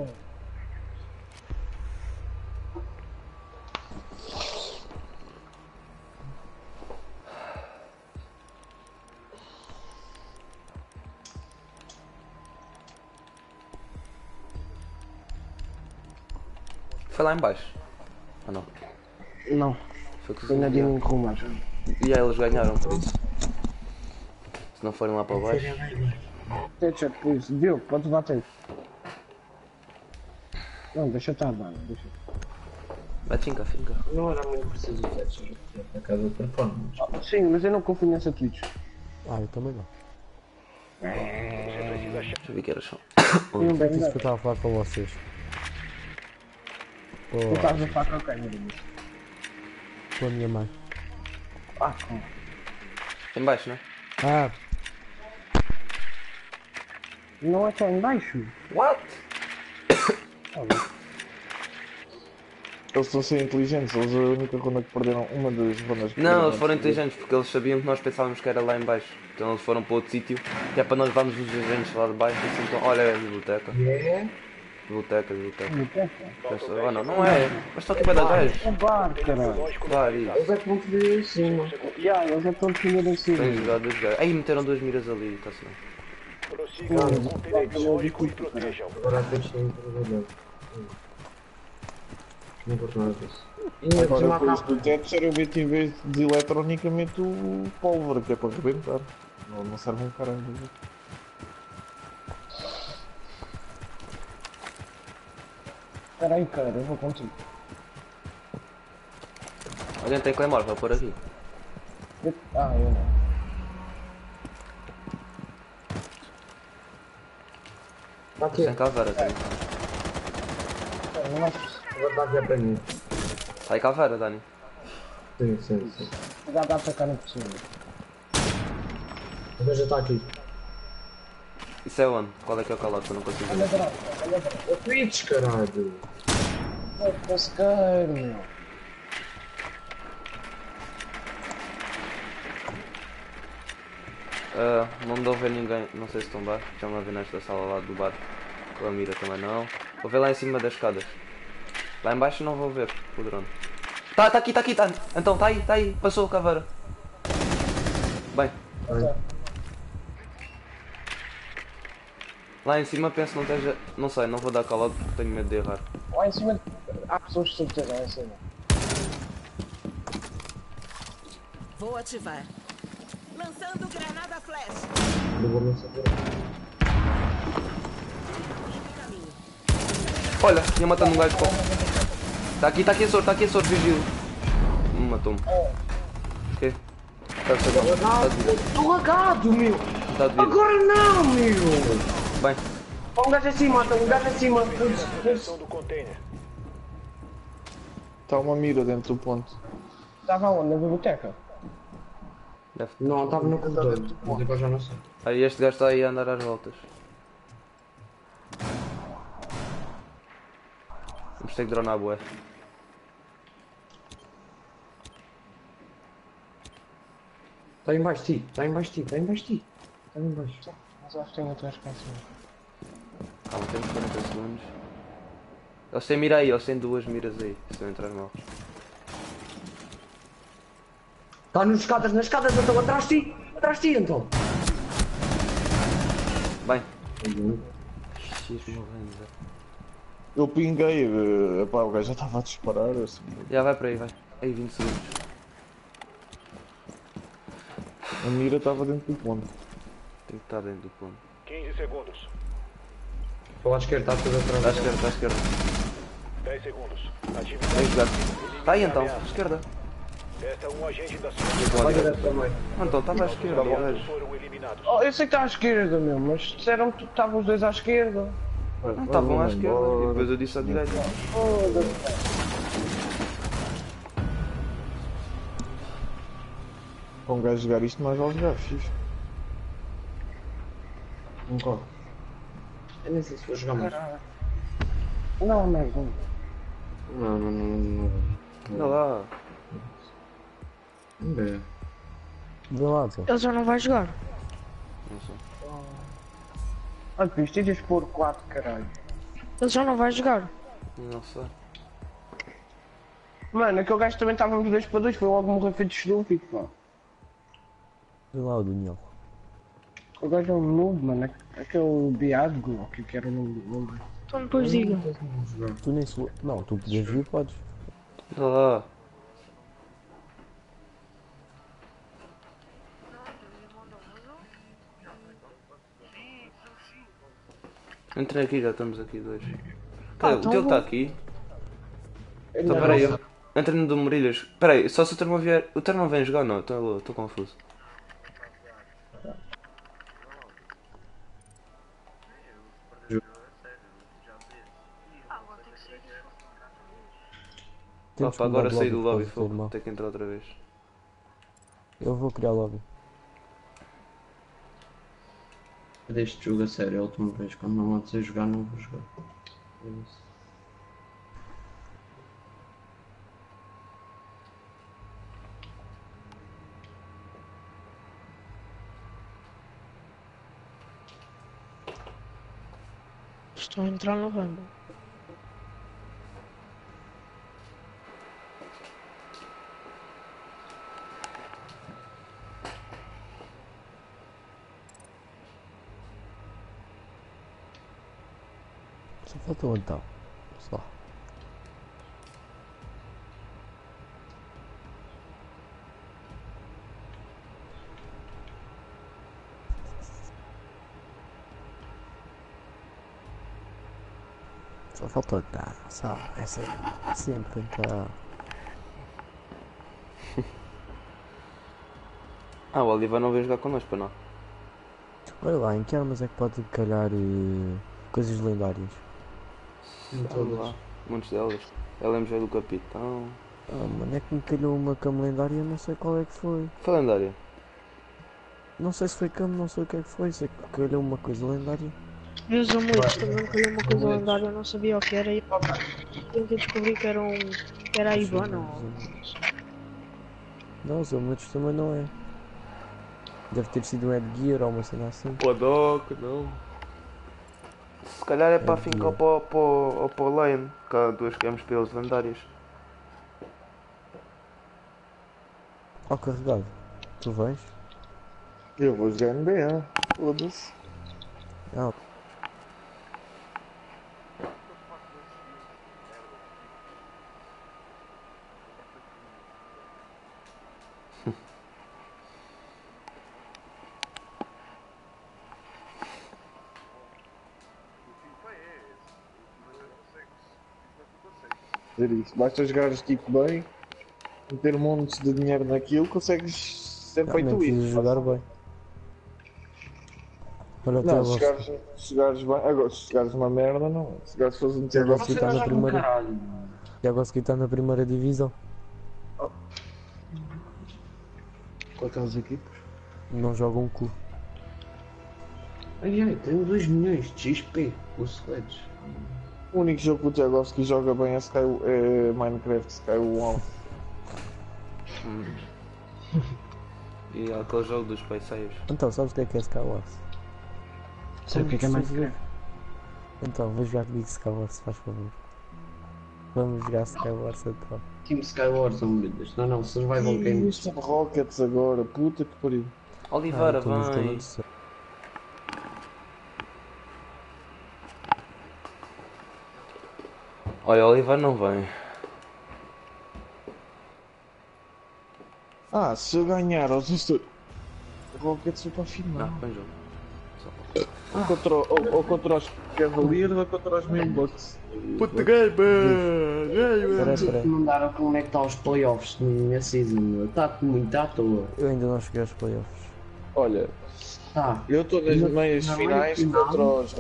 Foi lá em baixo. Ah não. Não, Foi que foi na Dino Rumar. E aí eles ganharam por isso. Se não forem lá para baixo. Headshot, por isso. Diogo, pode bater. Não, deixa estar, mano. Deixa. Vai, finca, finca. Não era muito preciso o teste. Na casa de performance. Sim, mas eu não confio nessa Twitch. Ah, eu também não. Deixa eu ver que era chão. Não É bem, isso não. que eu estava a falar com vocês. Tu Pô, estás a falar com a câmera. com a minha mãe. Ah, com. Em baixo, não é? Ah, Não é cá em baixo? What? Eles estão a ser inteligentes, eles a única ronda que perderam, uma das rondas que Não, perderam eles foram antes de- inteligentes porque eles sabiam que nós pensávamos que era lá em baixo. Então eles foram para outro sítio, que é para nós levarmos os agentes lá de baixo. Assim, então, olha, é a biblioteca. É? Biblioteca, biblioteca. Biblioteca? Pensa, oh, não, não é. Mas está aqui para dar gajos. É bar, caralho. Claro, isso. Eles é que vão fazer em cima. Já, eles é todos defender em cima. Tem jogado dois gajos. Aí meteram duas miras ali, está-se bem. Prossiga conter episódico e protejam. Agora temos que ir trabalhar. Não gosto nada disso. E ainda por Agora cima depois acaba- do teto era o B T V de eletronicamente o pólvora, que é para arrebentar. Não, não serve um caralho. Espera aí, cara, eu vou contigo. Alguém tem Claymore, vai pôr aqui. Eu- Ah, eu não. Está aqui. Sem caveira, tem. Espera, não vai precisar. Agora está aqui a para mim. Sai caveira, Dani. Sim, sim, sim. Já dá para cá no possível. Agora já está aqui. Isso é onde? Qual é que é o calado que eu não consigo ver? Olha para olha para É Twitch, caralho. É casqueiro, meu. Ah, não me dou a ver ninguém, não sei se estão lá. Estão a ver nesta sala lá do bar. Com a mira também não. Vou ver lá em cima das escadas. Lá em baixo não vou ver o drone. Tá, tá aqui, tá aqui, tá. Então, tá aí, tá aí. Passou a caveira. Bem. Lá em cima penso não esteja. Não sei, não vou dar calado porque tenho medo de errar. Lá em cima há pessoas de certeza lá em cima. Vou ativar. Lançando granada flash. Não vou me saber. Caminho. Olha, ia matando um gajo com. Tá aqui, tá aqui a sorte, tá aqui a sorte, vigilo. Hum, matou-me. O quê? Tá de saber. Tá de vida. Estou lagado, meu. Tá de vida. Agora não, meu. Bem, Ó, um gajo acima, um gajo acima. Proteção do container. Está uma mira dentro do ponto. Estava onde? Na biblioteca? deve. Não, estava no corredor. Mas agora já não sei. Aí este gajo está aí a andar às voltas. Vamos ter que dronar a bué. Está em baixo de ti. Está em baixo de ti. Está em baixo de ti. Está em baixo. Mas acho que tem outras cá em cima. Calma, temos quarenta segundos. Eles têm mira aí, eles têm duas miras aí, se eu entrar mal. Está nas escadas, nas escadas, então atrás de ti. Atrás de ti, então. Bem. X morrendo. Eu pinguei, uh, epá, o gajo já estava a disparar. Assim. Já vai para aí, vai. Aí vinte segundos. A mira estava dentro do ponto. Tem que estar dentro do ponto. quinze segundos. Estou à esquerda, está tudo atrás. Está à esquerda, está à esquerda. dez segundos. Bem Atividade. jogado. Está aí então, à esquerda. Resta um agente da sua Vai direto também. Ah, então estava à esquerda, o gajo. foram eliminados. Oh, eu sei que está à esquerda, meu, mas disseram que estavam os dois à esquerda. Não estavam à esquerda, e depois eu disse à direita. Foda-se. para um gajo jogar isto, mais vale jogar X. Concordo. Eu nem sei se vou jogar mais. Não, não, não. Não, não, não, não. Olha lá. Não vê. Vê lá, Zé. Ele já não vai jogar. Não sei. Ah, Pires, tens de pôr quatro, caralho. Ele já não vai jogar. Não sei. Mano, aquele gajo também estávamos dois para dois, foi logo morrer feito estúpido, pá. Vê lá o Daniel. O gajo é um noob, mano. Aquele Biadgo, o que que era o nome do nome? Então depois diga. Tu nem se... Não, tu podes vir, podes. Olha lá. Entrei aqui, já estamos aqui dois. Cadê? então o Diogo vou. está aqui. Então peraí, eu... entra no do Morilhas. Peraí, só se o Turma vier. O Turma vem jogar ou não? Estou confuso. Temos Opa, que mudar agora de saí do lobby, lobby, pode ser, vou irmão. ter que entrar outra vez. Eu vou criar lobby. Deste jogo a sério, é a última vez. Quando não antes de jogar, não vou jogar. É isso. Estou a entrar no Rumble. Só falta um então. Só. Só falta entrar, só. Essa é sempre entrar. Ah, o Oliver não veio jogar connosco, para não. Olha lá, em que armas é que pode calhar eh, coisas lendárias? Em Sei lá, todas. muitos delas. L M G do Capitão. Ah, mano, é que me calhou uma cama lendária, não sei qual é que foi. Foi lendária. Não sei se foi cama, não sei o que é que foi, sei que calhou uma coisa lendária. E os amuletos também queria uma coisa lendária, eu não sabia o que era e tenho que descobrir que era um. que era a Ivana ou. Não, os amuletos também não é. Deve ter sido um headgear ou uma cena assim. O Adoc, não. Se calhar é para É fincar dia. ou para, ou para, ou para o Lane, que há duas games para eles lendárias. Ó carregado, tu vens? Eu vou jogar N B A. Foda-se. Ah, Dizer isso. Basta jogares tipo bem, meter montes de dinheiro naquilo, consegues ser não, nem feito precisas isso. jogar bem. Olha até Não, se agora. jogares, se jogares bem. Agora, se jogares uma merda, não. Se jogares fosse um Já Tiago gosto de estar na primeira. Caralho. Já gosto de estar na primeira divisão. Quantas equipas? Não joga um cu. Ai ai, tenho dois milhões de X P. O Sledge. O único jogo que o Tiagovski joga bem é, Sky, é Minecraft Skywall. Hum. E há aquele jogo dos Paiseiros. Então, sabes o que é que é Skywars? Sei o que é que é Minecraft. Então, vou jogar comigo Skywars, se faz favor. Vamos jogar Skywars então. Team Skywars, humildes. Não, não, Survival Games. Isto é Rockets agora, puta que pariu. Oliveira, Ah, então não estou vai. muito certo. Olha, o Oliveira não vem. Ah, se eu ganhar aos Easter Rockets vou para a Não, final. põe jogo. Ou contra, ou, ou contra os Cavaliers ou contra os Milbucks. Puta game! Espera, espera. Mandaram como é que está os playoffs na season. Está muito à toa. Eu ainda não cheguei aos playoffs. Olha, Tá. eu estou nas Na- meias na finais meia final. contra os.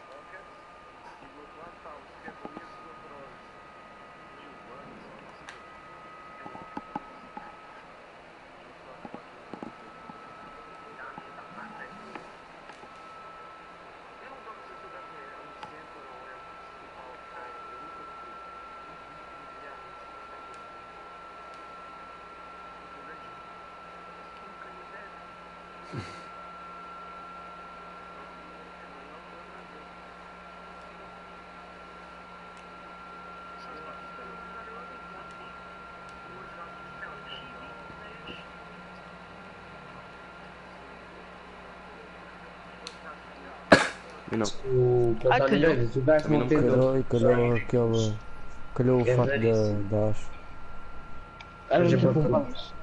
E não. O Ah, calhou. Contamineiros, o gajo Também não não tentou. Calhou e calhou aquele. Calhou o É fato da, raríssimo. da Ash. Era Já tipo vou um falar. passo.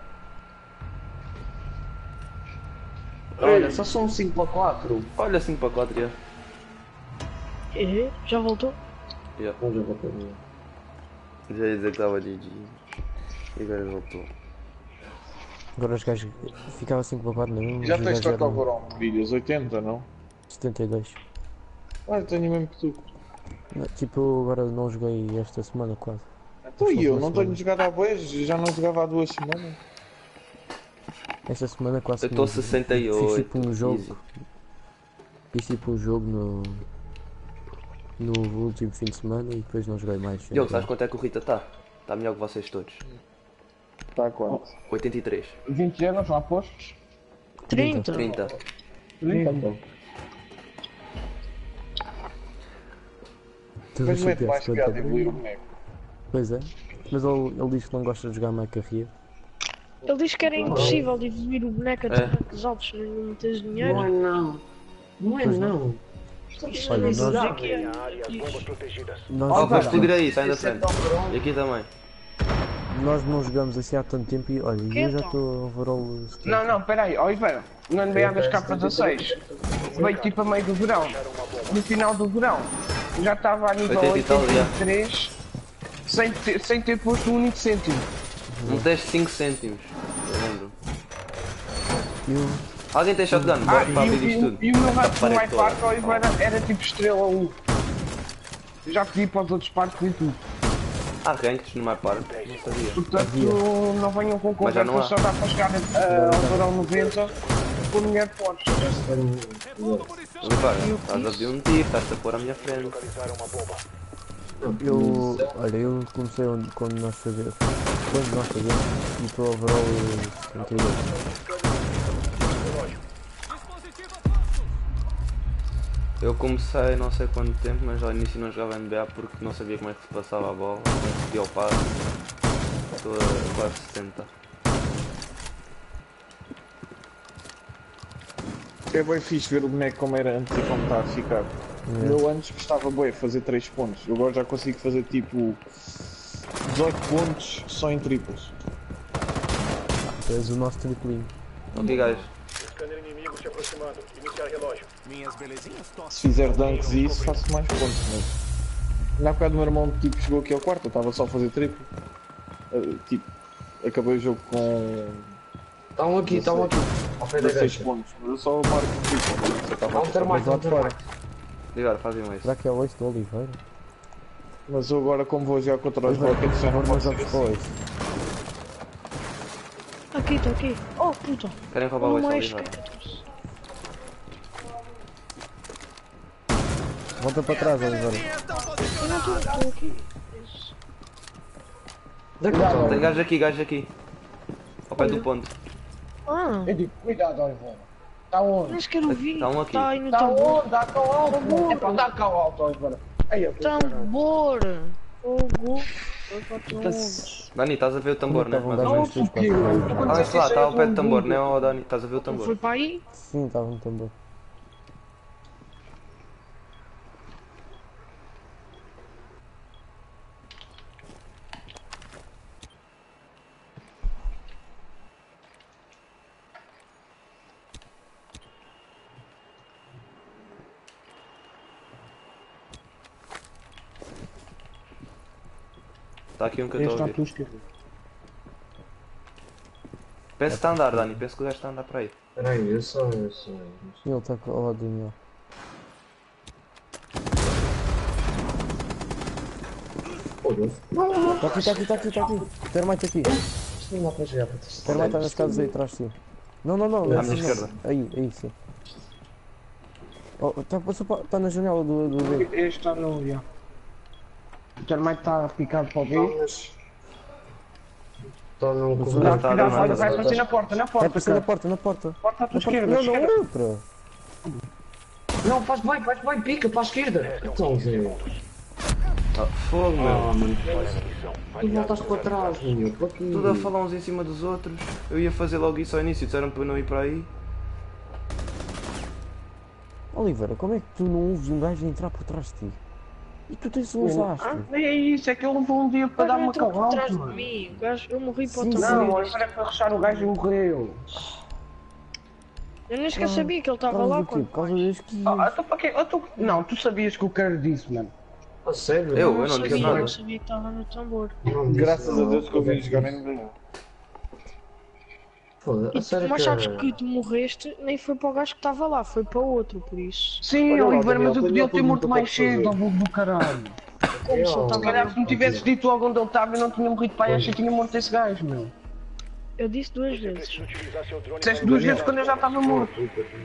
Olha, só são cinco para quatro. Olha cinco para quatro, já. E já voltou? Já. Não, já vou ter. Já ia dizer que estava G G. E agora voltou. Agora os gajos ficava cinco para quatro, não? Já Os tens gajos tanto eram overall, milhas? oitenta, não? setenta e dois. Ah, eu tenho mesmo que tu. Não, Tipo, eu agora não joguei esta semana quase. Então e eu? Duas Não tenho semanas. jogado há boas, já não jogava há duas semanas. Esta semana quase Eu que estou não- sessenta e Fiz oito. tipo um jogo. easy. Fiz tipo um jogo no. No último fim de semana e depois não joguei mais. Diogo, Então, sabes quanto é que o Rita está? Está melhor que vocês todos. Está a quanto? oitenta e três. vinte euros lá postos. trinta. trinta. trinta. Tudo Mas mete mais chateado, piada evoluir o boneco. Pois é. Mas ele, ele diz que não gosta de jogar mais carreira. Ele diz que era impossível de evoluir o boneco a É. tantos altos, não tens Não dinheiro. é não. Não é Pois não. não. Isso Olha, não nós- dizer que Em é. área, as bombas protegidas. Nós, Oh, Ó, vou cara. explodir aí, sai da Esse é frente. tão pronto. E aqui também. nós não jogamos assim há tanto tempo e olha, Que eu já então? estou overall. Não, não, peraí, ó Oliveira, no N B A das capas dezasseis, veio tipo a meio do verão, no final do verão, já estava a nível oitenta e tal, oitenta e três, sem ter, sem ter posto um único cêntimo. Um teste de cinco cêntimos. Eu lembro. Eu, Alguém tem shotgun? Ah, Bora para e, abrir isto o- tudo. e o meu Esta rato no parede iPad, toda. Oliveira, era tipo estrela um. Já pedi para os outros parques e tudo. Há ranks no mapa, não sabia. Portanto, não venham com Mas já não há. conversa, só dá para chegar a- ao verão noventa com dinheiro forte. Oliveira, estás a abrir um tiro, estás a pôr à minha frente. Localizaram uma bomba. eu, olha, eu comecei onde, quando nós sabemos. Quando nós sabemos e estou overall setenta e dois. Eu comecei não sei quanto tempo, mas ao início não jogava N B A porque não sabia como é que se passava a bola. Não seguia o passo. Estou a quase setenta. É bem fixe ver o boneco como era antes e como está a ficar. Eu antes gostava bem de fazer três pontos, eu agora já consigo fazer tipo dezoito pontos só em triplos. Tu és o nosso triplinho. Ok, guys. Scanner inimigo se aproximando. Iniciar relógio. Minhas belezinhas Se toscas. fizer dunks e isso faço mais pontos, mas na bocado o meu irmão tipo, chegou aqui ao quarto, eu estava só a fazer triplo. Uh, tipo, acabei o jogo com Estão aqui, estão aqui. Ao pé da dezasseis gaja. pontos, mas eu só marco triplo. por isso eu estava Há a um fazer- termite, há um termite. Agora, fazem isso. Será que é o oito do Oliveira? Mas eu agora como vou jogar contra os Oliveira, Rockets já não agora nós posso vamos ser para o assim. oito. Aqui, estou aqui. Oh, puta. Querem roubar o Não esse é este Oliveira? que eu trouxe. Volta para trás, Oliveira. Eu não estou, estou aqui. Onde é que eu Tem gajo aqui, gajo aqui. Ao pé do ponto. Ah, Eu digo, cuidado Oliveira. Está onde? nem sequer ouvi. Tá um aqui. Está aí no Está tambor. onde? Dá cá ao alto. É para dar cá ao alto Oliveira. Aí, eu Tambor. Fogo. Dani, estás a ver o tambor, né? Estavam Mais ou dez menos. minutos para a Ah, sei lá, está ao pé do tambor, né? Oh, Dani, estás a ver o Não tambor. foi para aí? Sim, estava no tambor. Está aqui um que eu estou a Este ouvir. à tua esquerda. Pensa que está a andar, Dani. Penso que o gajo está a andar para aí. Espera aí, eu só, eu só. Sim, ele está ao lado do Daniel. Foda-se. Está aqui, está aqui, está aqui, está aqui. O termite aqui. Isto não dá para jogar. O termite está nas escadas aí atrás de si. Não, não, não. À não, minha não. esquerda. Aí, aí, sim. Oh, está tá na janela do, do B. Este está no. já. O termite está picado para o B. Estou num Não, corredor. Não, está a dar Cuidado, olha, nada. vai aparecer na porta, na Vai porta. aparecer na cara. porta, na porta. Porta à tua Na porta. esquerda. Não, não, esquerda. outra. Não, faz bem, faz bem, pica para a esquerda. Então, Zé. Ah, fogo, meu. Ah, mano. Tu voltaste para trás, meu. Para aqui. Tudo a falar uns em cima dos outros. Eu ia fazer logo isso ao início, disseram para eu não ir para aí. Oliveira, como é que tu não ouves um gajo entrar por trás de ti? E tu tens um desastre. Ah, é isso, é que ele levou um dia para dar uma entrou por trás calada, de mano. mim. O gajo, eu morri para o Sim, outro sim. Não, lado. agora é para rushar o gajo e morreu. Eu nem sequer sabia que ele Por estava causa lá do quê? quando. Por causa das que Ah, então para quê? Eu tô- Não, tu sabias que o cara disse, mano. A sério? Eu? não Eu não disse sabia, nada. eu sabia que estava no tambor. Não disse, Graças a não. Deus que eu vi jogar em ganhou. Foda-se, E a tu, sério mas que... sabes que tu morreste, nem foi para o gajo que estava lá, foi para o outro, por isso. Sim, Olha lá, Oliveira, mas Daniel, eu tenho podia ter uma morto pergunta mais para te fazer. cedo, ao vulgo do caralho. Como se ele Eu- Se estava calhar se me tivesses dito logo onde ele estava, eu não tinha morrido para aí, acho que tinha morto esse gajo, meu. Eu disse duas Você vezes. precisa utilizar seu drone Disseste para duas localizar vezes quando eu já estava morto.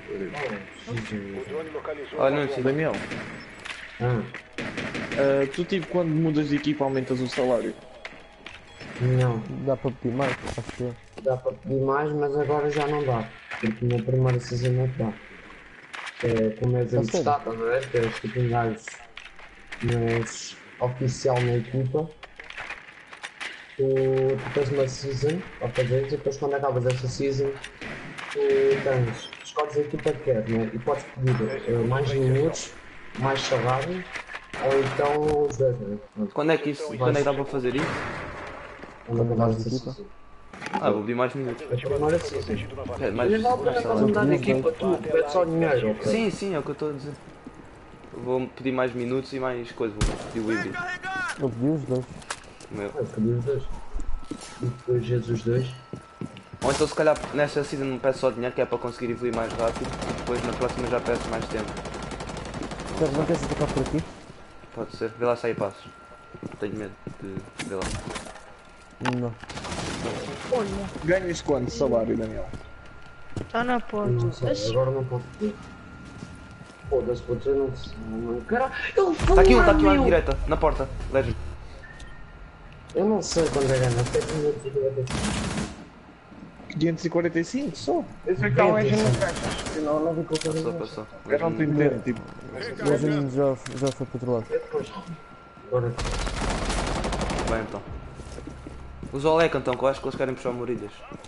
O drone localizou Olha, uma não bomba. sei. Daniel, Ah, ah, tu tipo quando mudas de equipa aumentas o salário? não, dá para pedir mais, acho que é. dá para pedir mais, mas agora já não dá. Porque na primeira season não dá. É como é sério? estava, não é? Que é os tipo um gajo mas oficial na equipa. Tu, tu tens uma season para fazer e depois quando acabas essa season tu tens, escolhes a equipa que queres, né? E podes pedir eh, mais minutos, mais salário ou então os dois, né? Pronto. Quando é que isso, quando é que dá para fazer isso? Quando acabares mais essa equipa? season. Ah, vou pedir mais minutos. A primeira season. É, mais, Mas vale a pena mais estás a salário. mudar de equipa, tu pedes só dinheiro, ok? Sim, sim, é o que eu estou a dizer. Vou pedir mais minutos e mais coisa, vou pedir o híbrido. Eu pedi os dois. O meu. Eu pedi os dois. E depois vezes os dois. Ou então se calhar nesta season não peço só dinheiro que é para conseguir evoluir mais rápido. Depois na próxima já peço mais tempo. Espera, não queres atacar por aqui? Pode ser. Vê lá se aí passos. Tenho medo de ver lá. Não. Olha, Ganhas quanto salário, Daniel? está na porta. Não sei, Assim, agora não posso pedir. Foda-se, vou dizer, não sei. Não, caralho, ele Está aqui um, está aqui um à meu! direita, na porta. Legend. Eu não sei quando é ganhar, até que não sei quinhentos e quarenta e cinco só? Eu sei que há um agente nas caixas. Eu não, não vi qualquer Passou, coisa. passou. Eu não te entendo, tipo. O Legend já, já foi para o outro lado. depois. Agora, Vai então. Usa o leque então, que eu acho que eles querem puxar o Morilhas.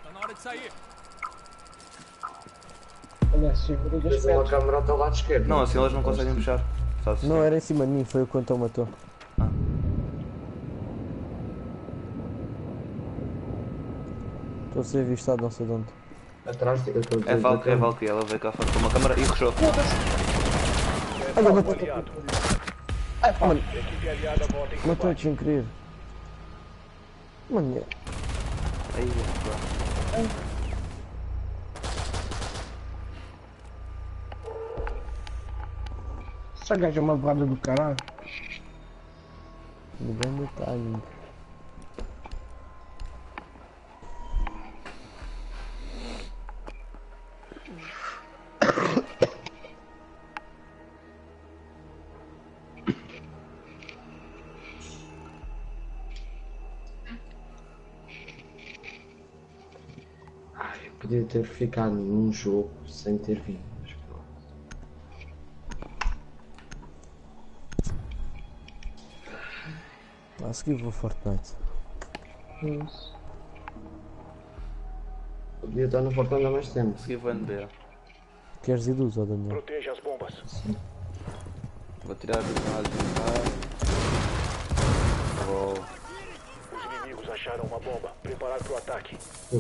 Olha, segura das tens uma pedras. câmera ao teu lado esquerdo. Não, assim eles não conseguem puxar. Sabe se Não, era em cima de mim, foi o que o Antão matou. Ah. Estou a ser avistado, não sei de onde. Atrás de. eu estou a dizer, É Valkyrie, é da Valkyrie, ela veio cá fora com uma câmara e rushou. Olha, matou, Aliado. mano, Equipe aliada volta em matou combate. sem querer. Mano, Aí, pá. Essa gaja é uma borrada do caralho. me grande timing. Ai, eu podia ter ficado num jogo sem ter vindo. Mas pronto. A seguir vou Fortnite. Podia estar no Fortnite há mais tempo. Segui vou N B A. Queres ir dos ou Daniel? Proteja as bombas. Vou tirar o lado de cá. Vou. Os inimigos acharam uma bomba. Preparar para o ataque.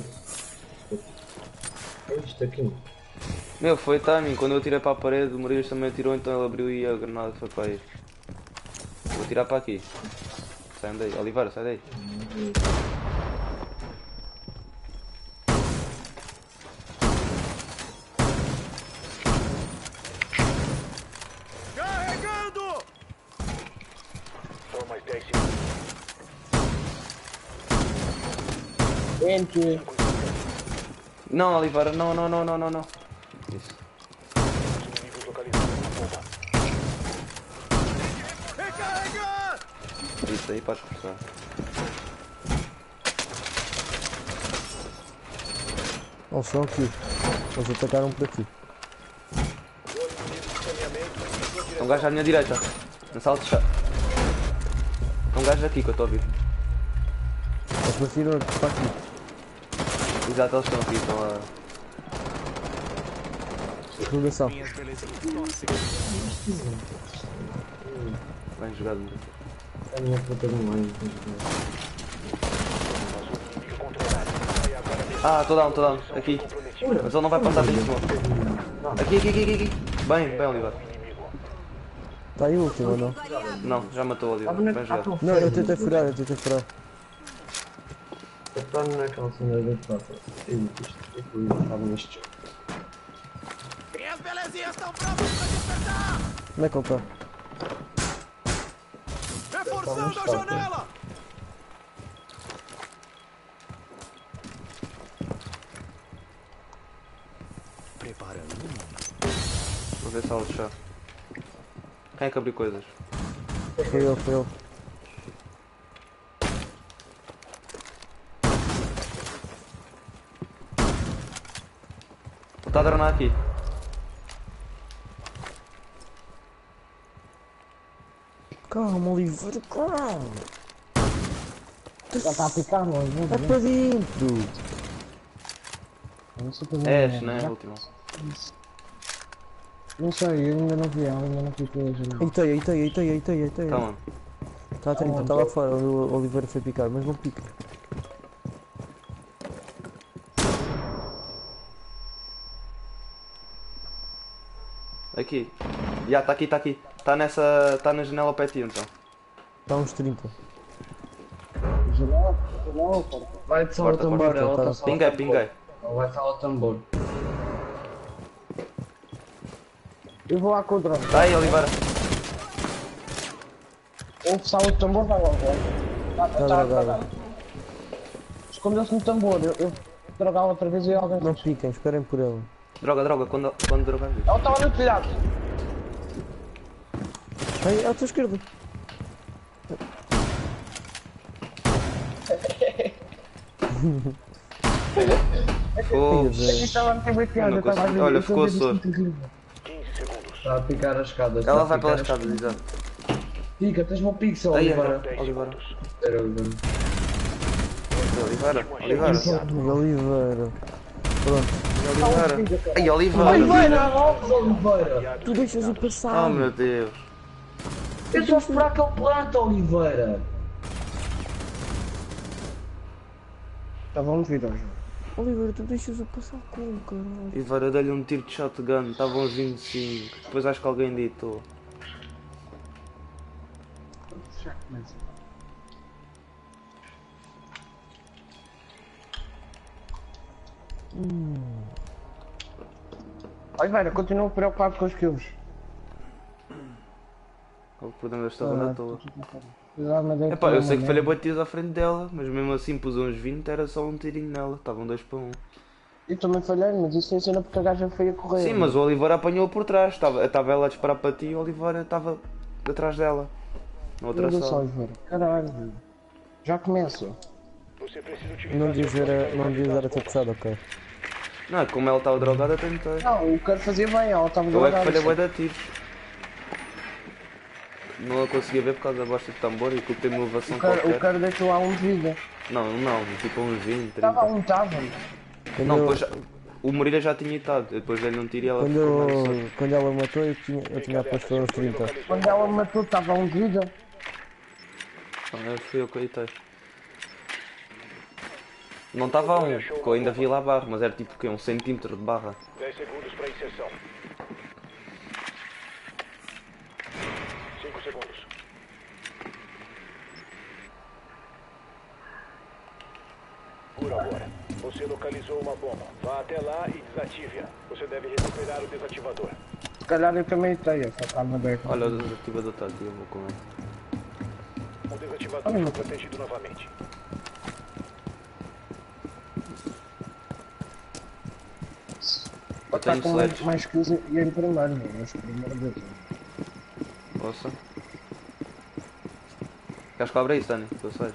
É isto aqui. Meu, foi timing. Quando eu tirei para a parede, o Morilhas também atirou, então ele abriu e a granada foi para aí. Vou tirar para aqui. Sai daí. Oliveira, sai daí. Só mais dez segundos. Entre. Não, Oliveira, não, não, não, não, não, não. Isso. Os inimigos localizaram uma bomba. Isso aí podes puxar. Olha só aqui. Eles atacaram por aqui. Tem um gajo à minha direita. Na sala de chá. Tem um gajo aqui que eu estou a ouvir. Eles partiram para aqui. Exato, eles estão aqui, estão a. Interrogação. Minhas belezinhas tóxicas. Bem jogado. A minha puta não vai. Ah, tô down, tô down. Aqui. Mas ele não vai passar dentro de smoke. Aqui, aqui, aqui, aqui, aqui. Bem, bem, Oliver. Tá aí o último ou não? Não, já matou o Oliver. Bem jogado. Não, eu tentei furar, eu tentei furar. Eu estou naquela cena de prata. Eu estava neste jogo. Minhas belezinhas estão prontas para despertar! Onde é que ele tá? Reforçando a janela! Preparando. Vou ver se ela deixar. Quem é que abriu coisas? Foi ele, foi ele. Está a dronar aqui. Calma, Oliveira, calma. Já está a picar, mano. Vai para dentro. Não sei fazer És, nada. né? Já- A última. Não sei, eu ainda não vi ela, ainda não vi coisa. não. Eitei, eitei, eitei, eitei, eitei. Tá, mano. Está a trinta, está lá fora, o Oliveira foi picar, mas não pica. Aqui. Já, está aqui, está aqui. Está nessa. Está na janela ao pé de ti, então. Está uns trinta. Janela, janela, porta. Vai de sala Porta, tambor, porta, ela tá. está sala Pinguei, tambor. pinguei. Ela vai sala tambor. Eu vou lá com o drone. Está aí, Oliveira. Ouve sala de tambor, vai logo. Tá, Tá, tá, tá, tá, tá. tá. Escondeu-se no tambor, eu, eu drogava outra vez e alguém. Não piquem, esperem por ele. Droga, droga, quando, quando drogar vir. Ela estava no telhado. Aí, à tua esquerda. Fogo. Ai, Deus. Estava a meter piada, não eu estava a consigo. ver. Olha, eu ficou estava a ver soro. isso terrível. Está a picar as escadas. Ela está a vai pelas picar as- escadas, exato. Pica, tens-me um pixel, Aí, Oliveira. Oliveira. Espera, Oliveira. Oliveira, Oliveira. Oliveira. Pronto. Oliveira. Ai, Oliveira. Oliveira, vamos, Oliveira. Tu deixas o Oh, passar. meu Deus. Eu estou a esperar que ele planta, Oliveira. Estavam de vida hoje. Oliveira, tu deixas o passar como, caralho? Oliveira, dei-lhe um tiro de shotgun. Estavam uns vinte e cinco. Depois acho que alguém ditou. Já começa. Oliveira, continuo preocupado com os kills. O problema desta banda à toa. Cuidado, mas é Epá, eu sei que uma falhei merda. bué tiros à frente dela, mas mesmo assim pus uns vinte, era só um tirinho nela. Estavam dois para um. Eu também falhei, mas isso tem cena porque a gaja foi a correr. Sim, mas o Oliveira apanhou por trás. Estava, estava ela a disparar para ti e o Oliveira estava atrás dela. Na outra Olha só, sala. Oliveira. Caralho. velho. Já começa. Você precisa utilizar Não seu devias ver, não devias dar a ter puxado, ok. Não, é que como ela estava drogada, tentei. Não, o cara fazia bem, ela estava Eu é que drogada, falhei bué sabe? de tiros. Não a conseguia ver por causa da bosta de tambor e que tem uma elevação O cara, qualquer. o cara deixou lá um de vida. Não, não, tipo uns vinte, Estava trinta. um, estava. Quando, Não, eu, depois já- o Murilo já tinha itado. Eu depois dei-lhe um tiro e ela quando, ficou mais eu, quando ela matou, eu tinha, eu tinha aposto aos trinta. Quando ela me matou, estava um de vida. Ah, fui eu que itei. Não estava a um, porque eu ainda vi lá a barra, mas era tipo o quê? Um centímetro de barra. dez segundos para inserção. cinco segundos. Por agora. Você localizou uma bomba. Vá até lá e desative-a. Você deve recuperar o desativador. Se calhar eu também tenho, essa calma bem. Olha, o desativador está aqui, eu vou com ele. O desativador foi protegido novamente. Eu Está tenho com sledge. muito mais kills e em primeiro, meu. Mas primeiro Deus. Posso? Queres que eu abra isso, Dani? Tu sabes?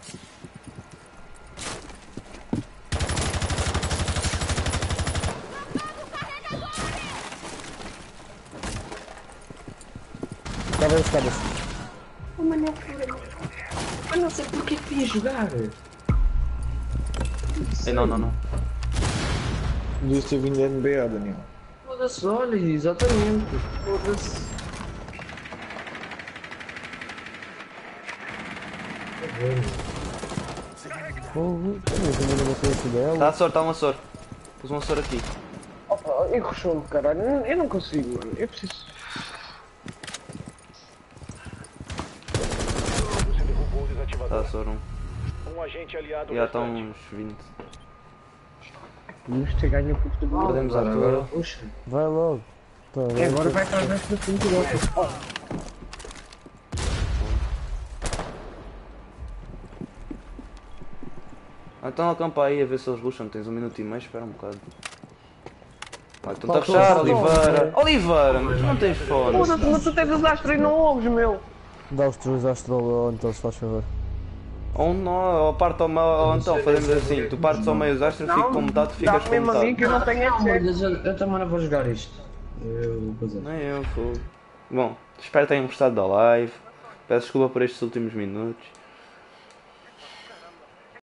Estava as escadas. Oh, mano, eu não sei porque é que ia jogar. Ei, não, não, não. Devias ter vindo da N B A, Daniel. Foda-se, olha, exatamente. Foda-se. Fogo. Eu também não sei se dela. Está a soro, está um soro. Pus um soro aqui. Opa, e rushou-me, caralho. Eu, eu não consigo, mano. Eu preciso. Você derrubou o desativador. Está a soro um. Um agente aliado Já está restante. uns vinte. Vamos ter ganho por tudo. Podemos à Agora, toa. puxa. Vai logo. Tá, E agora vai atrás desta cintura. Ah, então acampa aí a ver se eles rusham. Tens um minuto e meio, espera um bocado. Ah, estão a Faltou rushar, só, Oliveira. Oliveira, mas não tens fone. Foda-se, mas tu tens os astros e não ouves, meu. Dá os três astro então se faz favor. Ou não, ou parte ao meio, ou então fazemos assim. Tu partes ao meio os astros, fico com metade, tu ficas Dá com mesmo a mim metade. que eu não tenho Não, headset. mas eu, eu também não vou jogar isto. Eu vou fazer. Nem eu, fogo. Bom, espero que tenham gostado da live. Peço desculpa por estes últimos minutos.